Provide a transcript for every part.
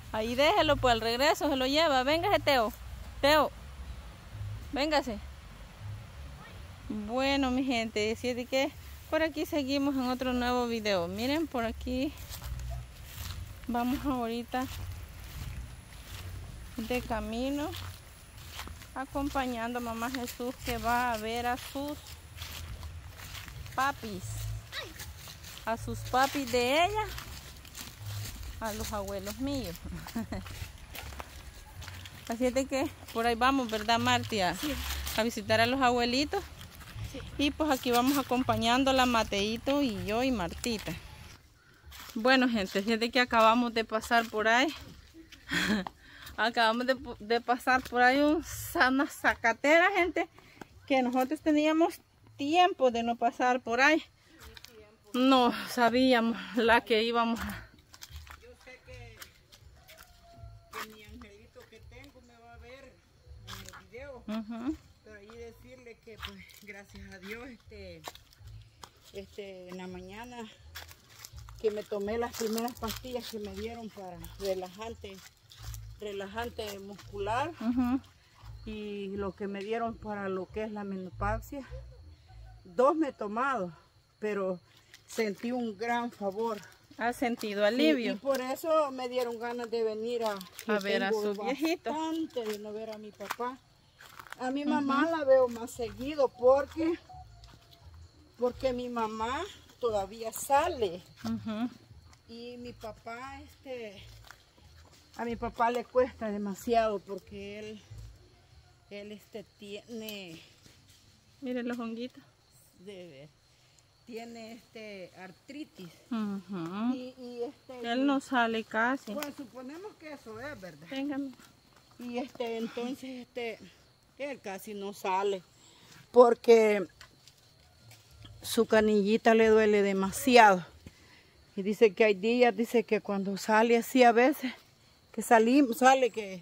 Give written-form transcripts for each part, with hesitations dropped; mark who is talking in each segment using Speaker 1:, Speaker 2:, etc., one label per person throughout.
Speaker 1: Ahí déjelo, pues al regreso se lo lleva. Véngase, Teo. Teo, véngase. Bueno, mi gente, así es que por aquí seguimos en otro nuevo video. Miren, por aquí vamos ahorita de camino acompañando a Mamá Jesús, que va a ver a sus papis. A sus papis de ella, a los abuelos míos. Así es de que por ahí vamos, ¿verdad, Marti?
Speaker 2: Sí.
Speaker 1: A visitar a los abuelitos.
Speaker 2: Sí.
Speaker 1: Y pues aquí vamos acompañándola Mateito y yo y Martita. Bueno, gente, así es de que acabamos de pasar por ahí. Acabamos de pasar por ahí una zacatera, gente, que nosotros teníamos tiempo de no pasar por ahí. No sabíamos la que íbamos a...
Speaker 2: Yo sé que mi angelito que tengo me va a ver en el video. Pero ahí decirle que pues gracias a Dios en la mañana que me tomé las primeras pastillas que me dieron para relajante muscular y lo que me dieron para lo que es la menopausia. 2 me he tomado, pero sentí un gran favor.
Speaker 1: ¿Ha sentido alivio?
Speaker 2: Y por eso me dieron ganas de venir a
Speaker 1: ver a sus viejitos.
Speaker 2: Antes de no ver a mi papá. A mi mamá la veo más seguido porque mi mamá todavía sale. Y mi papá, a mi papá le cuesta demasiado porque él tiene...
Speaker 1: Miren los honguitos.
Speaker 2: Tiene artritis. Y
Speaker 1: él no sale casi.
Speaker 2: Pues suponemos que eso es, ¿verdad?
Speaker 1: Téngame.
Speaker 2: Y entonces él casi no sale porque su canillita le duele demasiado. Y dice que hay días, dice que cuando sale así a veces, que sale que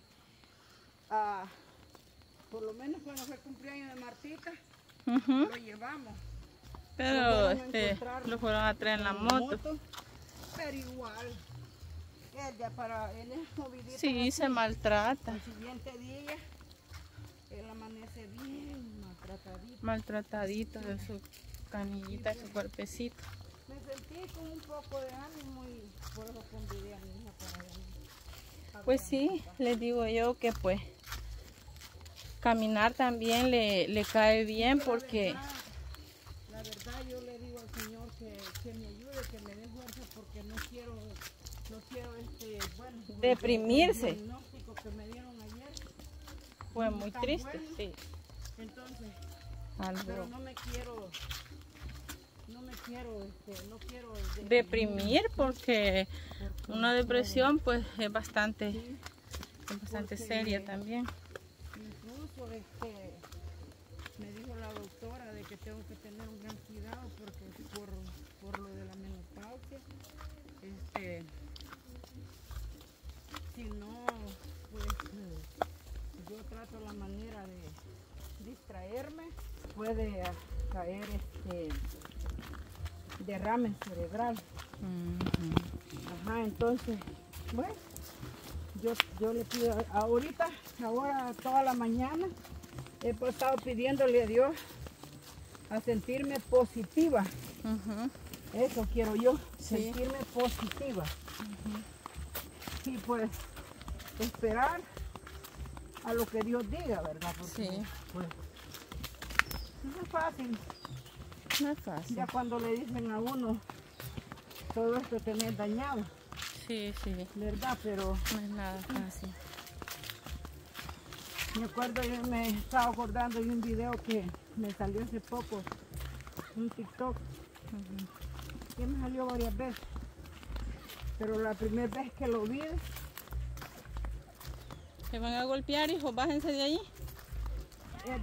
Speaker 2: por lo menos cuando fue el cumpleaños de Martita, lo llevamos.
Speaker 1: Pero lo fueron a traer en la moto.
Speaker 2: Pero igual, él es movidito.
Speaker 1: Sí, así, se maltrata.
Speaker 2: El siguiente día, él amanece bien maltratadito.
Speaker 1: Maltratadito de su canillita, de su cuerpecito.
Speaker 2: Me sentí con un poco de ánimo y por eso convidé a mi hija para venir.
Speaker 1: Pues sí, les digo yo que pues caminar también le cae bien porque...
Speaker 2: La verdad yo le digo al Señor que me ayude, que me dé fuerza porque no quiero
Speaker 1: deprimirse.
Speaker 2: El diagnóstico que me dieron ayer
Speaker 1: fue muy triste,
Speaker 2: bueno.
Speaker 1: sí.
Speaker 2: Entonces,
Speaker 1: algo.
Speaker 2: Pero no quiero
Speaker 1: deprimir porque una depresión pues es bastante,
Speaker 2: sí,
Speaker 1: seria también.
Speaker 2: Incluso me dijo la doctora de que tengo que tener un gran cuidado porque por lo de la menopausia, si no, pues yo trato la manera de distraerme, puede caer derrame cerebral. Ajá, entonces, bueno, yo le pido ahora toda la mañana he estado pidiéndole a Dios a sentirme positiva. Eso quiero yo,
Speaker 1: sí.
Speaker 2: Sentirme positiva. Y pues esperar a lo que Dios diga, ¿verdad? Porque,
Speaker 1: sí.
Speaker 2: Pues, no es fácil.
Speaker 1: No es fácil.
Speaker 2: Ya cuando le dicen a uno todo esto tenés dañado.
Speaker 1: Sí, sí.
Speaker 2: ¿Verdad? Pero
Speaker 1: no es nada fácil.
Speaker 2: Me acuerdo, yo me estaba acordando de un video que me salió hace poco, un TikTok, que me salió varias veces, pero la primera vez que lo vi...
Speaker 1: ¿Se van a golpear, hijos? Bájense de ahí.
Speaker 2: Es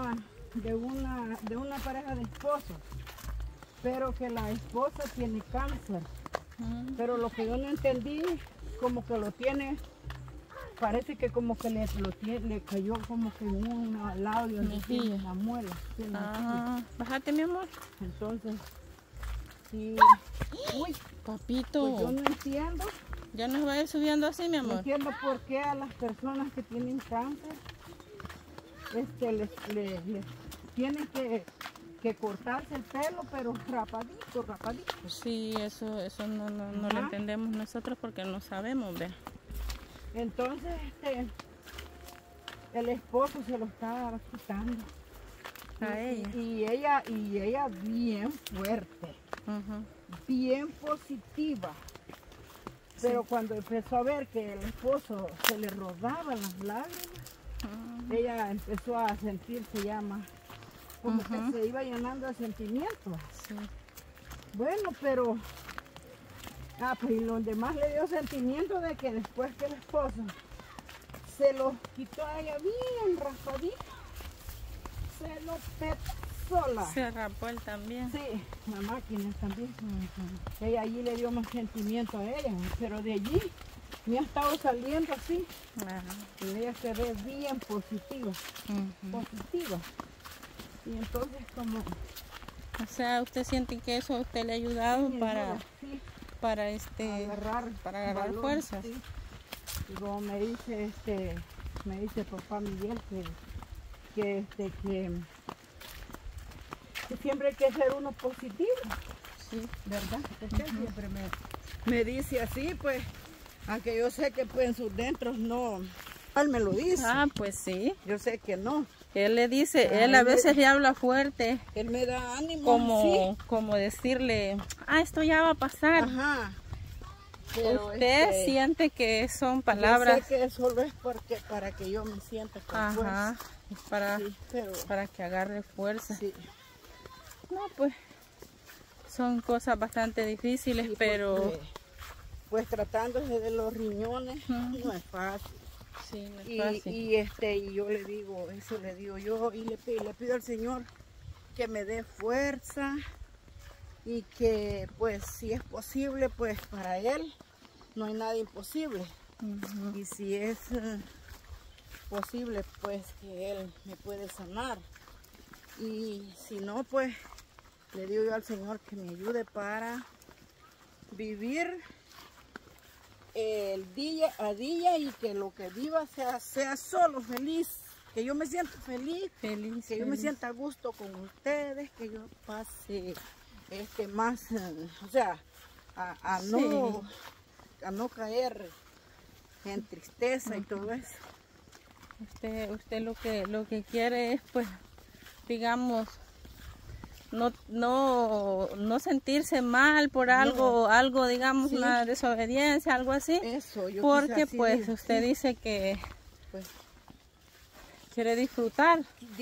Speaker 2: de una pareja de esposos, pero que la esposa tiene cáncer, pero lo que yo no entendí, como que lo tiene... Parece que como que le cayó como que en un labio, en la muela.
Speaker 1: Bájate, mi amor.
Speaker 2: Entonces, sí.
Speaker 1: Uy, papito.
Speaker 2: Pues yo no entiendo
Speaker 1: Ya nos va a ir subiendo así, mi
Speaker 2: No
Speaker 1: amor.
Speaker 2: entiendo por qué a las personas que tienen cáncer les tienen que cortarse el pelo, pero rapadito, rapadito.
Speaker 1: Sí, eso no lo entendemos nosotros porque no sabemos, ¿ve?
Speaker 2: Entonces, el esposo se lo estaba quitando.
Speaker 1: A ella.
Speaker 2: Y ella bien fuerte, bien positiva. Pero cuando empezó a ver que el esposo se le rodaban las lágrimas, ella empezó a sentirse ya más, como que se iba llenando de sentimientos.
Speaker 1: Sí.
Speaker 2: Bueno, pero pues y lo demás le dio sentimiento de que después que el esposo se lo quitó a ella bien raspadito, se lo petó sola.
Speaker 1: Se rapó él también.
Speaker 2: Sí, la máquina también. Ella allí le dio más sentimiento a ella, pero de allí me ha estado saliendo así. Y ella se ve bien positiva, positiva. Y entonces como...
Speaker 1: O sea, ¿usted siente que eso a usted le ha ayudado para agarrar fuerzas?
Speaker 2: Sí. Y como me dice papá Miguel que siempre hay que ser uno positivo. Sí, ¿verdad? Usted siempre me dice así, pues, aunque yo sé que pues en sus dentros no, él me lo dice.
Speaker 1: Ah, pues sí.
Speaker 2: Yo sé que no.
Speaker 1: Él le dice, él a veces le habla fuerte.
Speaker 2: Él me da ánimo.
Speaker 1: Como decirle, esto ya va a pasar.
Speaker 2: Ajá. Pero
Speaker 1: usted siente que son palabras.
Speaker 2: Yo sé que solo es para que yo me sienta con fuerza.
Speaker 1: Para que agarre fuerza.
Speaker 2: Sí.
Speaker 1: No, pues son cosas bastante difíciles, sí, pero...
Speaker 2: Pues tratándose de los riñones no es fácil.
Speaker 1: Sí, no es fácil.
Speaker 2: Y yo le digo, eso le digo yo, y le pido al Señor que me dé fuerza y que pues si es posible, pues para Él no hay nada imposible. Y si es posible, pues que Él me puede sanar. Y si no, pues le digo yo al Señor que me ayude para vivir el día a día y que lo que viva sea solo feliz, que yo me sienta feliz, que yo me sienta a gusto con ustedes, que yo pase más, o sea, a no caer en tristeza y todo eso.
Speaker 1: Usted lo que quiere es, pues, digamos, no sentirse mal por algo, digamos, una desobediencia, algo así.
Speaker 2: Eso, yo
Speaker 1: porque pues usted dice que pues quiere disfrutar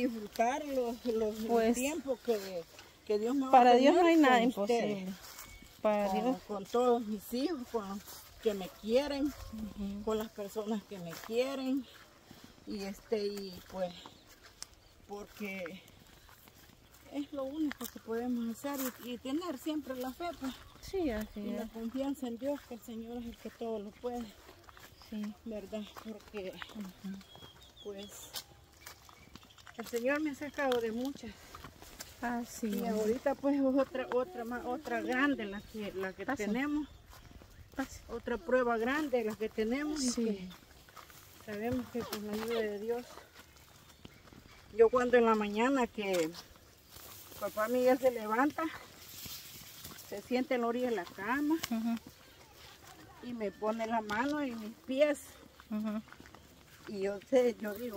Speaker 2: los tiempos que Dios me va a
Speaker 1: para Dios
Speaker 2: poner
Speaker 1: no hay nada
Speaker 2: con
Speaker 1: imposible. Para Dios.
Speaker 2: Con todos mis hijos, con los que me quieren, con las personas que me quieren y pues porque es lo único que podemos hacer y tener siempre la fe, pues.
Speaker 1: Sí, así
Speaker 2: y la confianza en Dios, que el Señor es el que todo lo puede.
Speaker 1: Sí. ¿Verdad?
Speaker 2: Porque, pues, el Señor me ha sacado de muchas.
Speaker 1: Sí.
Speaker 2: Y ahorita, pues, otra grande la que tenemos. Otra prueba grande la que tenemos.
Speaker 1: Sí.
Speaker 2: Y que sabemos que con la ayuda de Dios. Yo cuando en la mañana que papá Miguel se levanta, se siente en la orilla de la cama y me pone la mano en mis pies. Y yo digo,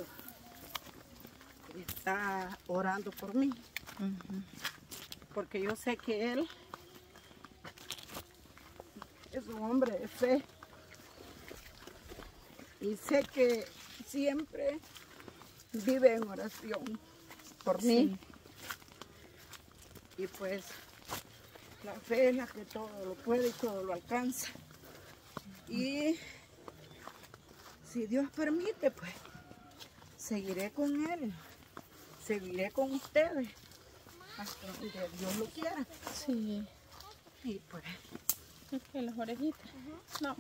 Speaker 2: está orando por mí. Porque yo sé que él es un hombre de fe. Y sé que siempre vive en oración por mí. Y pues la fe es la que todo lo puede y todo lo alcanza. Y si Dios permite, pues seguiré con él, seguiré con ustedes hasta donde Dios lo quiera.
Speaker 1: Sí.
Speaker 2: Y pues
Speaker 1: es que las orejitas. No.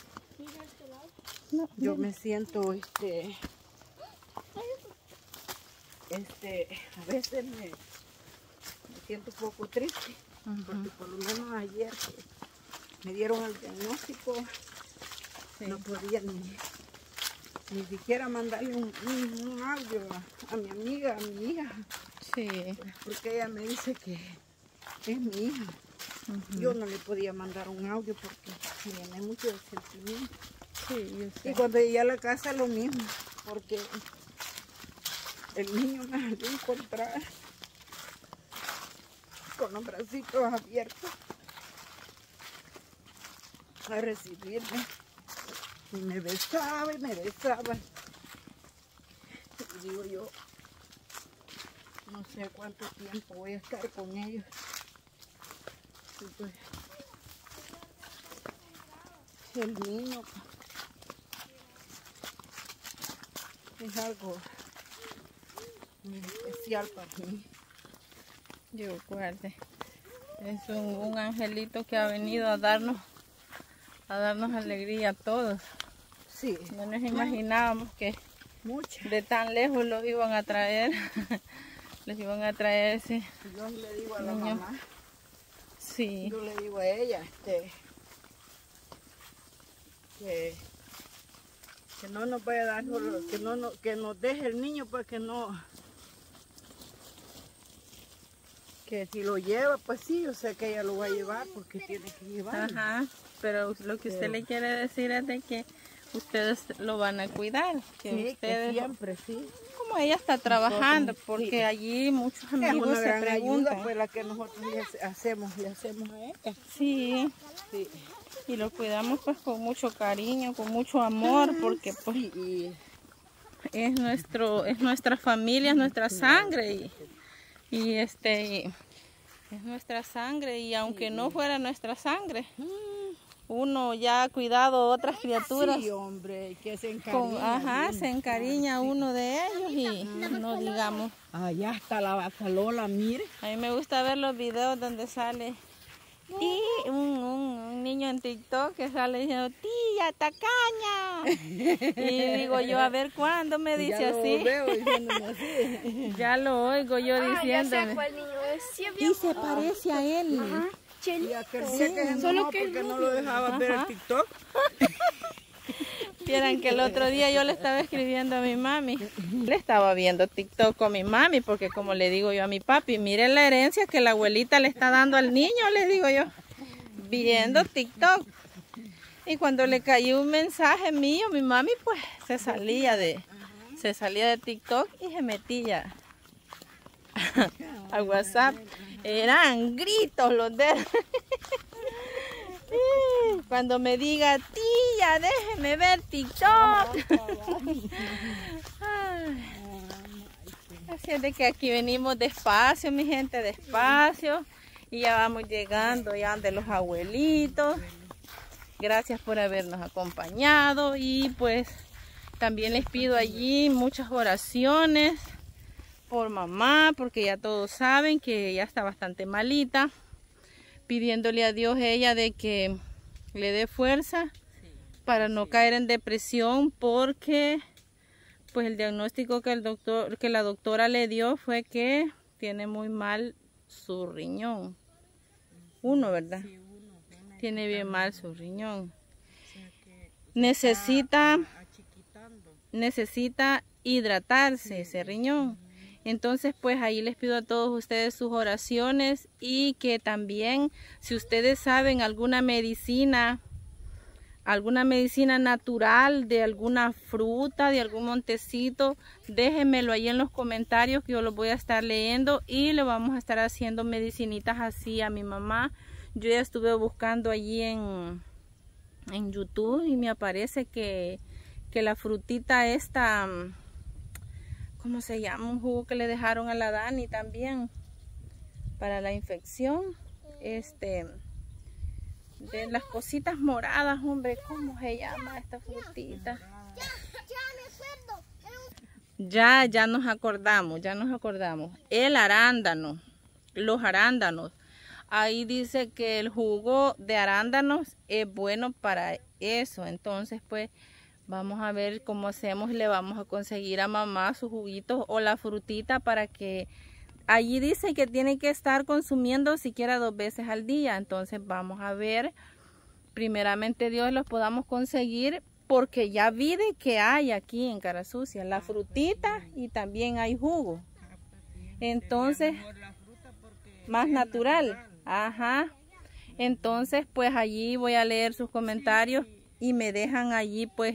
Speaker 2: Yo me siento a veces me siento un poco triste porque por lo menos ayer que me dieron el diagnóstico
Speaker 1: Sí.
Speaker 2: No podía ni siquiera mandarle un audio a mi amiga, a mi hija.
Speaker 1: Sí.
Speaker 2: Porque ella me dice que es mi hija. Yo no le podía mandar un audio porque me llené mucho de sentimiento.
Speaker 1: Sí, yo sé.
Speaker 2: Y cuando llegué a la casa lo mismo, porque el niño me salió a encontrar con los bracitos abiertos a recibirme. Y me besaba y me besaba. Y digo yo, no sé cuánto tiempo voy a estar con ellos. Y pues, el niño es algo muy especial para mí.
Speaker 1: Yo guarde. Es un angelito que ha venido a darnos alegría a todos.
Speaker 2: Sí,
Speaker 1: No nos imaginábamos que
Speaker 2: mucha.
Speaker 1: de tan lejos los iban a traer. Les iban a traer ese.
Speaker 2: Yo le digo a la
Speaker 1: Niño.
Speaker 2: mamá,
Speaker 1: Sí.
Speaker 2: yo le digo a ella, que no nos vaya a dar, que nos deje el niño para que no, que si lo lleva, pues sí, yo sé que ella lo va a llevar porque tiene que llevarlo.
Speaker 1: Ajá. Pero lo que usted le quiere decir es de que ustedes lo van a cuidar. Que
Speaker 2: Sí,
Speaker 1: ustedes,
Speaker 2: que siempre, sí.
Speaker 1: como ella está trabajando,
Speaker 2: Nosotros,
Speaker 1: porque
Speaker 2: sí.
Speaker 1: allí muchos
Speaker 2: Es
Speaker 1: amigos
Speaker 2: una
Speaker 1: se
Speaker 2: gran
Speaker 1: preguntan.
Speaker 2: ayuda, pues la que nosotros le hacemos a ella.
Speaker 1: Sí.
Speaker 2: Sí.
Speaker 1: Y lo cuidamos pues con mucho cariño, con mucho amor, porque pues
Speaker 2: Sí,
Speaker 1: es nuestra familia, es nuestra sangre y es nuestra sangre, y aunque no fuera nuestra sangre, uno ya ha cuidado otras criaturas.
Speaker 2: sí, hombre, que se encariña.
Speaker 1: Ajá, se encariña uno de ellos y no digamos.
Speaker 2: Allá está la vaca Lola, mire.
Speaker 1: A mí me gusta ver los videos donde sale y un niño en TikTok que sale diciendo, tía, tacaña. Y digo yo, a ver cuándo me dice
Speaker 2: Ya
Speaker 1: así.
Speaker 2: lo veo diciéndome así.
Speaker 1: Ya lo oigo yo
Speaker 3: Ya sé
Speaker 1: diciéndome.
Speaker 3: cuál niño es. Sí,
Speaker 1: Y se parece a él.
Speaker 2: Y aquel día que se enojó porque no lo dejaba ver el TikTok.
Speaker 1: Vieran que el otro día yo le estaba escribiendo a mi mami. Le estaba viendo TikTok con mi mami, porque como le digo yo a mi papi, mire la herencia que la abuelita le está dando al niño, le digo yo, viendo TikTok. Y cuando le cayó un mensaje mío, mi mami pues se salía de TikTok y se metía a WhatsApp. Eran gritos los de él. Cuando me diga, tía, déjeme ver TikTok. Ay. Así es de que aquí venimos despacio, mi gente, despacio. Y ya vamos llegando ya de los abuelitos. Gracias por habernos acompañado. Y pues también les pido allí muchas oraciones por mamá, porque ya todos saben que ella está bastante malita. Pidiéndole a Dios ella de que le dé fuerza para no caer en depresión, porque pues el diagnóstico que la doctora le dio fue que tiene muy mal su riñón. Uno, ¿verdad? Tiene bien mal su riñón. Necesita hidratarse ese riñón. Entonces pues ahí les pido a todos ustedes sus oraciones, y que también si ustedes saben alguna medicina natural de alguna fruta, de algún montecito, déjenmelo ahí en los comentarios que yo los voy a estar leyendo y le vamos a estar haciendo medicinitas así a mi mamá. Yo ya estuve buscando allí en YouTube y me aparece que la frutita esta, ¿cómo se llama? Un jugo que le dejaron a la Dani también para la infección. De las cositas moradas, hombre, ¿cómo se llama esta frutita? Ya nos acordamos. El arándano, los arándanos. Ahí dice que el jugo de arándanos es bueno para eso. Entonces, pues, vamos a ver cómo hacemos. Le vamos a conseguir a mamá sus juguitos o la frutita para que... Allí dice que tiene que estar consumiendo siquiera 2 veces al día. Entonces vamos a ver, primeramente Dios, los podamos conseguir porque ya vi de que hay aquí en Cara Sucia la frutita y también hay jugo. Entonces, más natural. Ajá. Entonces, pues allí voy a leer sus comentarios y me dejan allí pues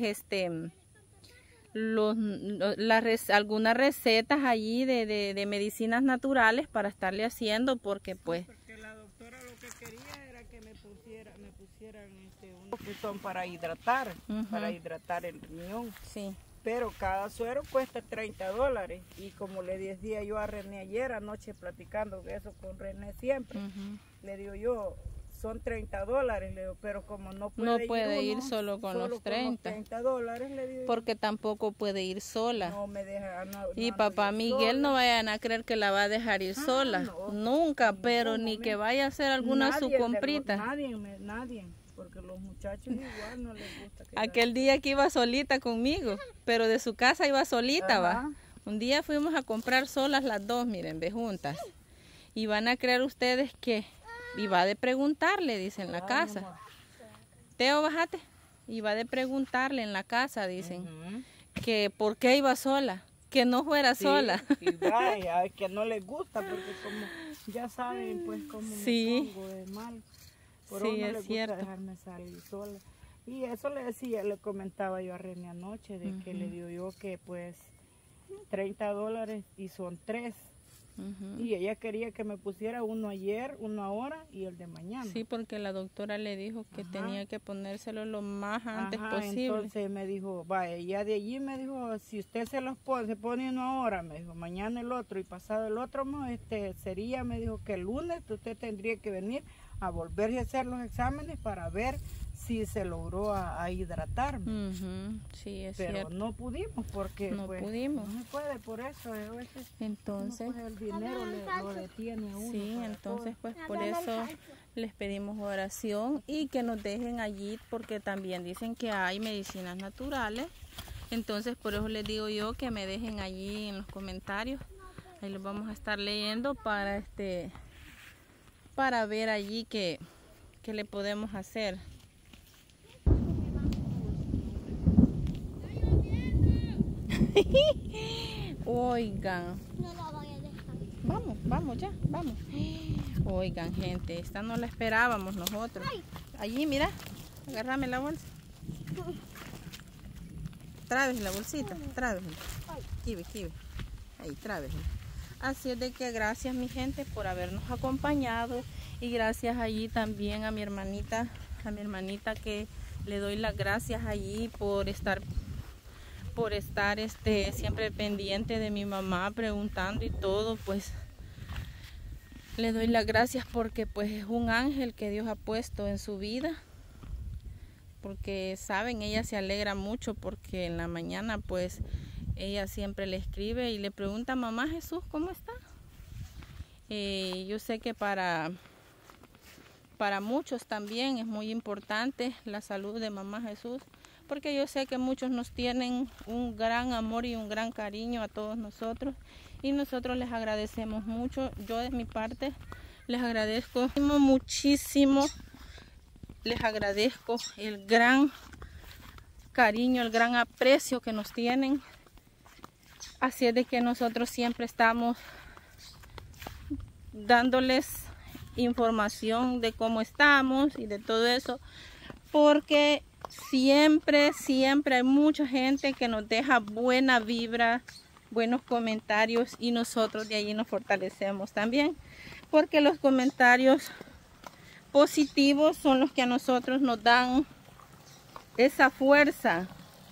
Speaker 1: algunas recetas allí de medicinas naturales para estarle haciendo, porque pues
Speaker 2: porque la doctora lo que quería era que me pusieran unos que son para hidratar el riñón.
Speaker 1: Sí.
Speaker 2: Pero cada suero cuesta $30 y como le decía yo a René ayer anoche platicando de eso con René siempre, le digo yo, son $30, le digo, pero como no puede
Speaker 1: ir solo con los 30
Speaker 2: $30, le digo,
Speaker 1: porque tampoco puede ir sola.
Speaker 2: No me deja,
Speaker 1: y papá Miguel no vayan a creer que la va a dejar ir sola,
Speaker 2: no,
Speaker 1: nunca, pero ni que vaya a hacer alguna su comprita.
Speaker 2: Nadie, porque los muchachos igual no les gusta.
Speaker 1: Aquel día que iba solita conmigo, pero de su casa iba solita, va. Un día fuimos a comprar solas las dos, miren, ve juntas. Y van a creer ustedes que y va de preguntarle, dice en la casa. Teo, bájate. Y va de preguntarle en la casa, dicen, que por qué iba sola, que no fuera sola.
Speaker 2: Y vaya, que no les gusta, porque como ya saben, pues como me pongo de mal. Por eso no les gusta dejarme salir sola. Y eso le comentaba yo a René anoche, de que le digo yo que pues $30 y son 3. Y ella quería que me pusiera uno ayer, uno ahora y el de mañana.
Speaker 1: Sí, porque la doctora le dijo que tenía que ponérselo lo más antes posible.
Speaker 2: Entonces me dijo, vaya, ya de allí me dijo, si usted se pone uno ahora, me dijo, mañana el otro y pasado el otro, sería, me dijo que el lunes usted tendría que venir a volverse a hacer los exámenes para ver si se logró a hidratarme.
Speaker 1: Sí, es
Speaker 2: pero
Speaker 1: cierto.
Speaker 2: no pudimos porque
Speaker 1: no pudimos.
Speaker 2: No se puede por eso. A veces
Speaker 1: entonces
Speaker 2: el dinero lo detiene a uno.
Speaker 1: Sí, entonces pues por eso les pedimos oración y que nos dejen allí, porque también dicen que hay medicinas naturales. Entonces por eso les digo yo que me dejen allí en los comentarios. Ahí los vamos a estar leyendo para ver allí qué le podemos hacer. Oigan,
Speaker 3: no la voy a dejar.
Speaker 1: Vamos ya, vamos. Oigan, gente, esta no la esperábamos nosotros. Allí, mira, agárrame la bolsa. Tráeme la bolsita, tráeme. Kibe. Ahí, tráeme. Así es de que gracias, mi gente, por habernos acompañado, y gracias allí también a mi hermanita que le doy las gracias allí por estar siempre pendiente de mi mamá, preguntando y todo. Pues le doy las gracias porque pues es un ángel que Dios ha puesto en su vida, porque saben, ella se alegra mucho porque en la mañana pues ella siempre le escribe y le pregunta, mamá Jesús, ¿cómo está? Yo sé que para muchos también es muy importante la salud de mamá Jesús, porque yo sé que muchos nos tienen un gran amor y un gran cariño a todos nosotros, y nosotros les agradecemos mucho. Yo de mi parte les agradezco muchísimo, les agradezco el gran cariño, el gran aprecio que nos tienen. Así es de que nosotros siempre estamos dándoles información de cómo estamos y de todo eso, porque siempre hay mucha gente que nos deja buena vibra, buenos comentarios, y nosotros de allí nos fortalecemos también, porque los comentarios positivos son los que a nosotros nos dan esa fuerza,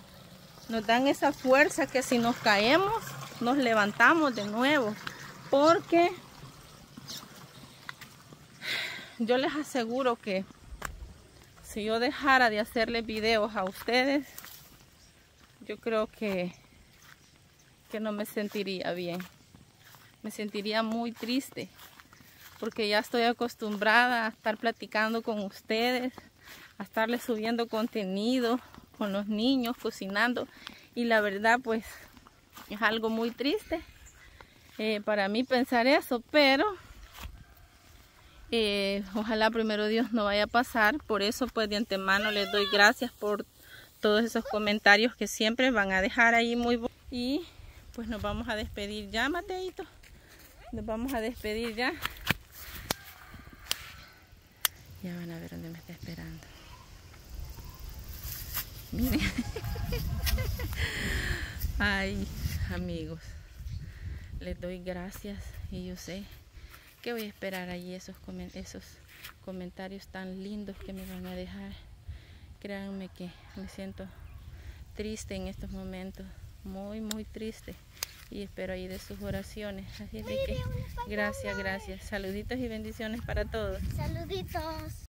Speaker 1: que si nos caemos nos levantamos de nuevo, porque yo les aseguro que si yo dejara de hacerles videos a ustedes, yo creo que no me sentiría bien. Me sentiría muy triste, porque ya estoy acostumbrada a estar platicando con ustedes, a estarles subiendo contenido con los niños, cocinando, y la verdad pues es algo muy triste para mí pensar eso, pero ojalá primero Dios no vaya a pasar. Por eso pues de antemano les doy gracias por todos esos comentarios que siempre van a dejar ahí muy buenos. Y pues nos vamos a despedir ya, Mateito. Nos vamos a despedir ya. Ya van a ver dónde me está esperando. Miren. Ay, amigos, les doy gracias y yo sé que voy a esperar allí esos comentarios tan lindos que me van a dejar. Créanme que me siento triste en estos momentos, muy triste, y espero ahí de sus oraciones. Así es de que gracias, saluditos y bendiciones para todos.
Speaker 3: Saluditos.